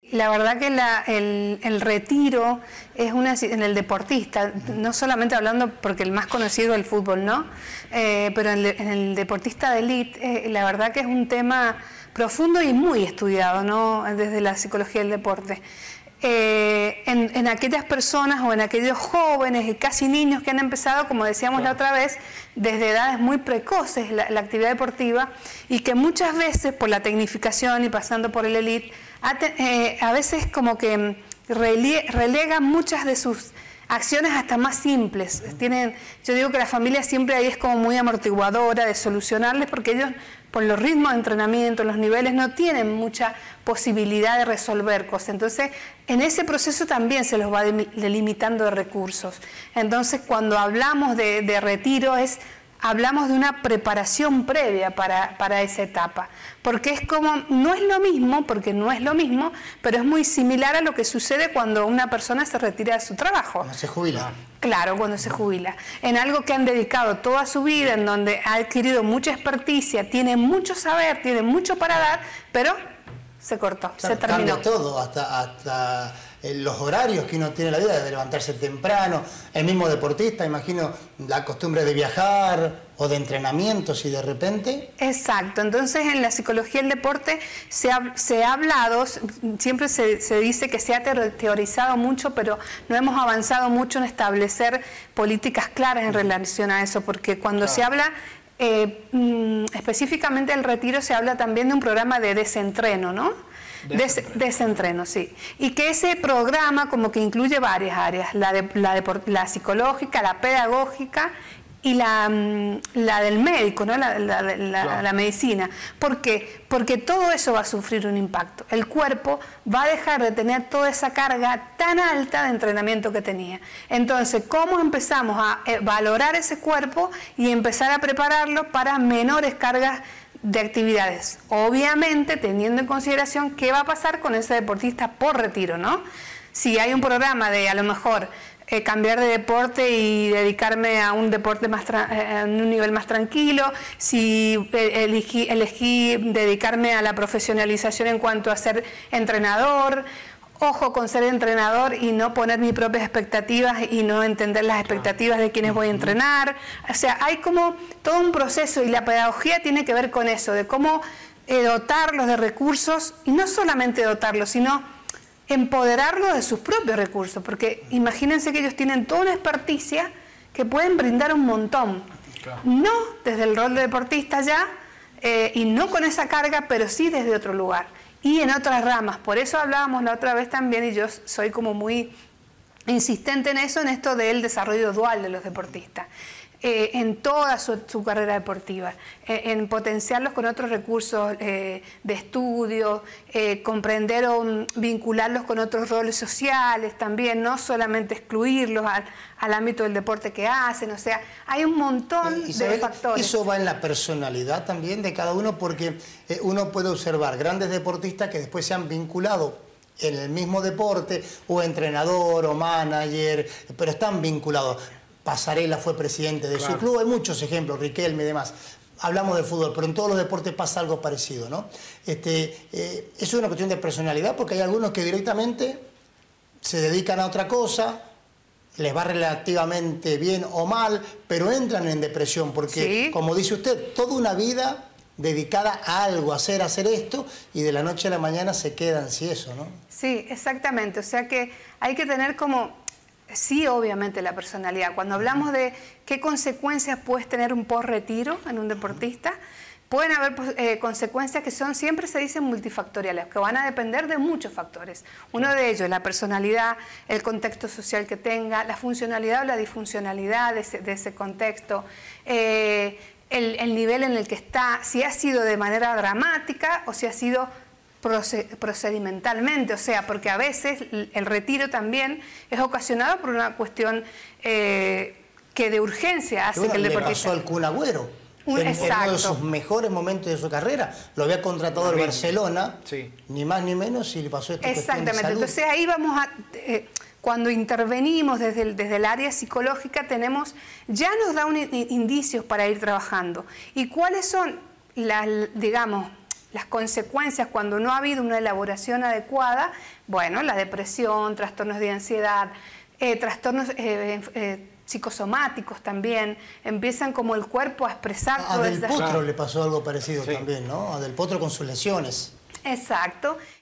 La verdad que el retiro es en el deportista, no solamente hablando porque el más conocido es el fútbol, ¿no? Pero en el deportista de élite, la verdad que es un tema profundo y muy estudiado, ¿no? Desde la psicología del deporte. En aquellas personas o en aquellos jóvenes y casi niños que han empezado, como decíamos la otra vez, desde edades muy precoces la actividad deportiva, y que muchas veces por la tecnificación y pasando por el elite, a veces como que relegan muchas de sus acciones hasta más simples. Yo digo que la familia siempre ahí es como muy amortiguadora de solucionarles, porque ellos por los ritmos de entrenamiento, los niveles, no tienen mucha posibilidad de resolver cosas. Entonces, en ese proceso también se los va delimitando de recursos. Entonces, cuando hablamos de retiro, hablamos de una preparación previa para esa etapa. Porque es como, no es lo mismo, pero es muy similar a lo que sucede cuando una persona se retira de su trabajo. Cuando se jubila. Claro, cuando se jubila. En algo que han dedicado toda su vida, en donde ha adquirido mucha experticia, tiene mucho saber, tiene mucho para dar, pero se cortó, claro, se terminó. Cambia todo, hasta los horarios que uno tiene en la vida, de levantarse temprano. El mismo deportista, imagino, la costumbre de viajar o de entrenamientos y de repente... Exacto. Entonces, en la psicología del deporte se ha hablado, siempre se dice que se ha teorizado mucho, pero no hemos avanzado mucho en establecer políticas claras en relación a eso, porque cuando se habla... específicamente del retiro, se habla también de un programa de desentreno, ¿no? Desentreno, sí. Y que ese programa como que incluye varias áreas, la psicológica, la pedagógica y la del médico, ¿no? La medicina. ¿Por qué? Porque todo eso va a sufrir un impacto. El cuerpo va a dejar de tener toda esa carga tan alta de entrenamiento que tenía. Entonces, ¿cómo empezamos a valorar ese cuerpo y empezar a prepararlo para menores cargas de actividades? Obviamente teniendo en consideración qué va a pasar con ese deportista por retiro, ¿no? Si hay un programa de a lo mejor cambiar de deporte y dedicarme a un deporte en un nivel más tranquilo, si elegí dedicarme a la profesionalización en cuanto a ser entrenador. Ojo con ser entrenador y no poner mis propias expectativas y no entender las expectativas de quienes voy a entrenar. O sea, hay como todo un proceso, y la pedagogía tiene que ver con eso, de cómo dotarlos de recursos, y no solamente dotarlos, sino empoderarlos de sus propios recursos, porque imagínense que ellos tienen toda una experticia que pueden brindar un montón. Claro. No desde el rol de deportista ya, y no con esa carga, pero sí desde otro lugar. Y en otras ramas. Por eso hablábamos la otra vez también, y yo soy como muy insistente en esto del desarrollo dual de los deportistas. En toda su carrera deportiva, en potenciarlos con otros recursos de estudio, comprender o vincularlos con otros roles sociales también, no solamente excluirlos al ámbito del deporte que hacen. O sea, hay un montón de factores. Eso va en la personalidad también de cada uno, porque uno puede observar grandes deportistas que después se han vinculado en el mismo deporte, o entrenador o manager, pero están vinculados. Pasarela fue presidente de su club, hay muchos ejemplos, Riquelme y demás. Hablamos de fútbol, pero en todos los deportes pasa algo parecido, ¿no? Es una cuestión de personalidad, porque hay algunos que directamente se dedican a otra cosa, les va relativamente bien o mal, pero entran en depresión, porque, como dice usted, toda una vida dedicada a algo, a hacer esto, y de la noche a la mañana se quedan sin eso, ¿no? Sí, exactamente. O sea que hay que tener como... Sí, obviamente la personalidad. Cuando hablamos de qué consecuencias puede tener un post-retiro en un deportista, pueden haber consecuencias que siempre se dicen multifactoriales, que van a depender de muchos factores. Uno de ellos, la personalidad, el contexto social que tenga, la funcionalidad o la disfuncionalidad de ese contexto, el nivel en el que está, si ha sido de manera dramática o si ha sido procedimentalmente, o sea, porque a veces el retiro también es ocasionado por una cuestión que de urgencia hace que el deportista... Le pasó al Kun Agüero en uno de sus mejores momentos de su carrera. Lo había contratado el Barcelona, ni más ni menos, y le pasó esta cuestión de salud. Entonces ahí vamos a... cuando intervenimos desde el área psicológica, ya nos da indicios para ir trabajando. ¿Y cuáles son digamos, las consecuencias cuando no ha habido una elaboración adecuada, bueno, la depresión, trastornos de ansiedad, trastornos psicosomáticos también, empiezan como el cuerpo a expresar a todas Del Potro le pasó algo parecido también, ¿no? A Del Potro con sus lesiones. Exacto.